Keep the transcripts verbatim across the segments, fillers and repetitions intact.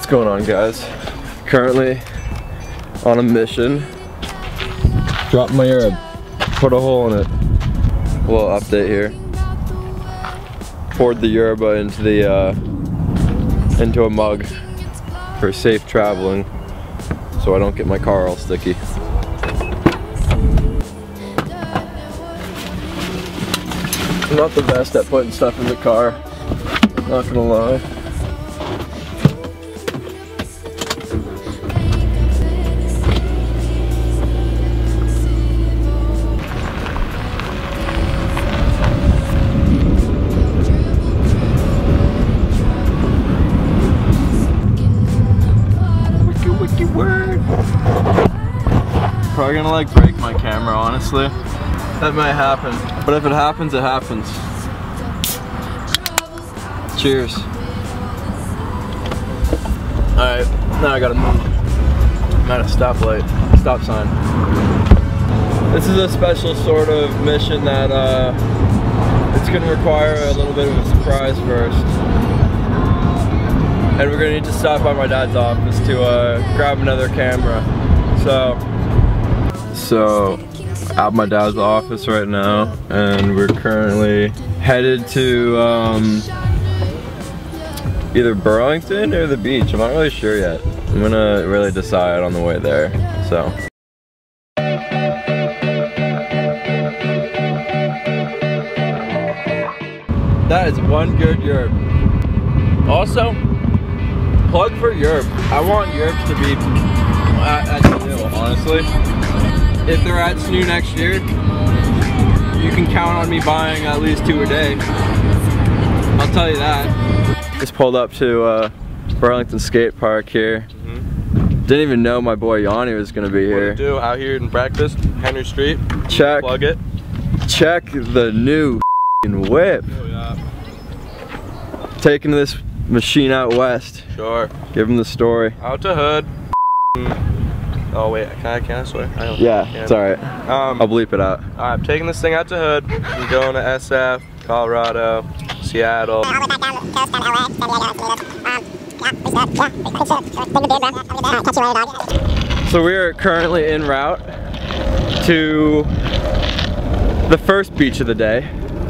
What's going on, guys? Currently on a mission. Drop my herb, put a hole in it. A little update here. Poured the yerba into the uh, into a mug for safe traveling, so I don't get my car all sticky. I'm not the best at putting stuff in the car, not gonna lie. Probably gonna like break my camera, honestly. That might happen, but if it happens, it happens. Cheers. Alright, now I gotta move. I'm at a stoplight, stop sign. This is a special sort of mission that uh, it's gonna require a little bit of a surprise first. And we're gonna need to stop by my dad's office to uh, grab another camera. So, so at my dad's office right now, and we're currently headed to um, either Burlington or the beach. I'm not really sure yet. I'm gonna really decide on the way there. So. That is one good yerb. Also, plug for yerb. I want yerbs to be at, at new, honestly. If they're at new next year, you can count on me buying at least two a day. I'll tell you that. Just pulled up to uh, Burlington Skate Park here. Mm-hmm. Didn't even know my boy Yanni was gonna be here. What do you do out here in practice, Henry Street? Check. Plug it. Check the new whip. Oh, yeah. Taking this machine out west. Sure. Give him the story. Out to Hood. Oh wait, can I, can I swear? I don't yeah, can. it's alright. Um, I'll bleep it out. I'm taking this thing out to Hood. I'm going to S F, Colorado, Seattle. So we are currently en route to the first beach of the day.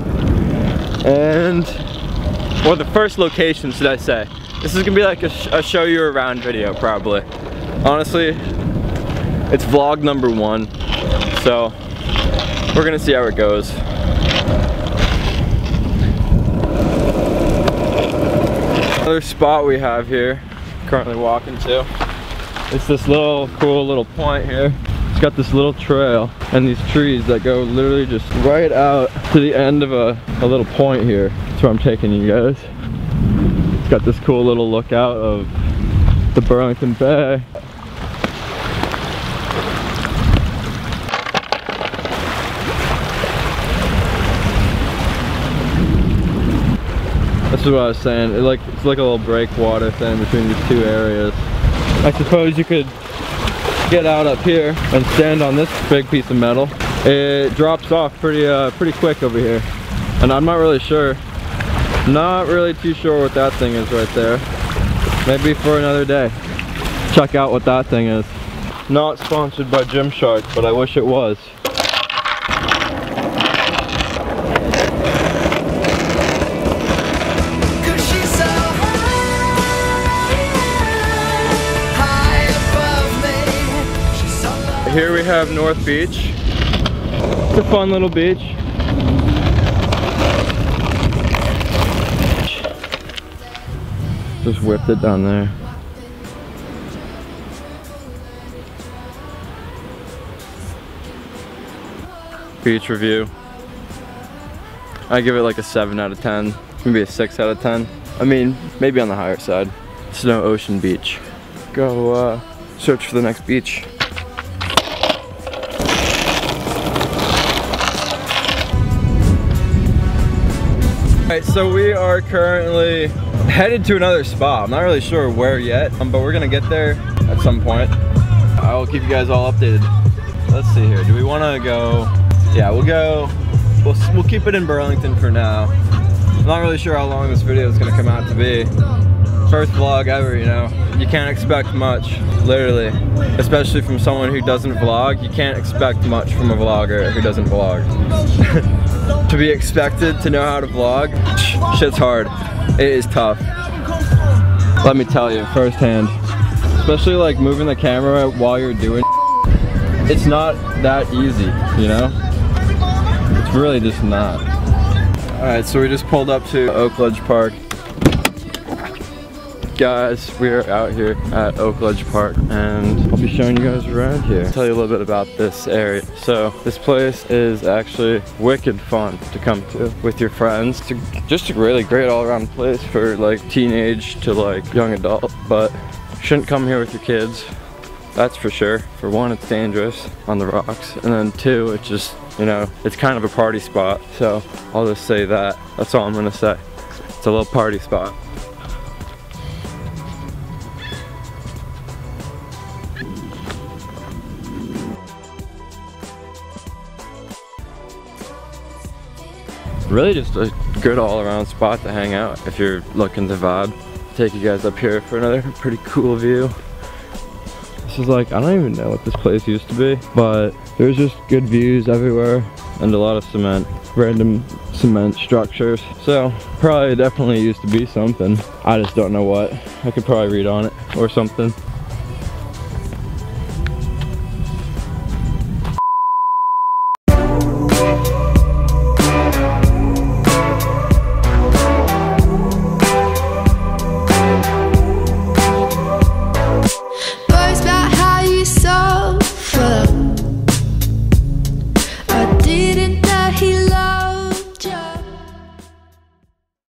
And, or the first location, should I say. This is gonna be like a, sh a show you around video, probably. Honestly, it's vlog number one, so we're gonna see how it goes. Another spot we have here, currently walking to, it's this little cool little point here. It's got this little trail and these trees that go literally just right out to the end of a, a little point here. That's where I'm taking you guys. It's got this cool little lookout of the Burlington Bay. This is what I was saying. It like it's like a little breakwater thing between these two areas. I suppose you could get out up here and stand on this big piece of metal. It drops off pretty uh, pretty quick over here, and I'm not really sure. Not really too sure what that thing is right there. Maybe for another day. Check out what that thing is. Not sponsored by Gymshark, but I wish it was. Here we have North Beach. It's a fun little beach. Just whipped it down there. Beach review. I give it like a seven out of ten, maybe a six out of ten. I mean, maybe on the higher side. Snow Ocean Beach. Go uh, search for the next beach. Alright, so we are currently headed to another spot. I'm not really sure where yet, um, but we're gonna get there at some point. I will keep you guys all updated. Let's see here. Do we want to go? Yeah, we'll go. We'll we'll keep it in Burlington for now. I'm not really sure how long this video is gonna come out to be, First vlog ever, you know. You can't expect much, literally. Especially from someone who doesn't vlog. You can't expect much from a vlogger who doesn't vlog. To be expected to know how to vlog, shit's hard. It is tough. Let me tell you firsthand. Especially like moving the camera while you're doing it's not that easy, you know? It's really just not. Alright, so we just pulled up to Oakledge Park. Guys, we are out here at Oakledge Park and I'll be showing you guys around here. I'll tell you a little bit about this area. So this place is actually wicked fun to come to with your friends. It's a, just a really great all around place for like teenage to like young adult, but you shouldn't come here with your kids. That's for sure. For one, it's dangerous on the rocks, and then two, it's just, you know, it's kind of a party spot. So I'll just say that. That's all I'm gonna say. It's a little party spot. Really just a good all-around spot to hang out if you're looking to vibe. Take you guys up here for another pretty cool view. This is like, I don't even know what this place used to be, but there's just good views everywhere and a lot of cement, random cement structures. So probably definitely used to be something. I just don't know what. I could probably read on it or something.